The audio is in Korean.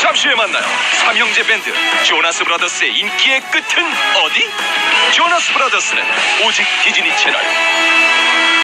잠시 후에 만나요. 삼형제 밴드 조나스 브라더스의 인기의 끝은 어디? 조나스 브라더스는 오직 디즈니 채널.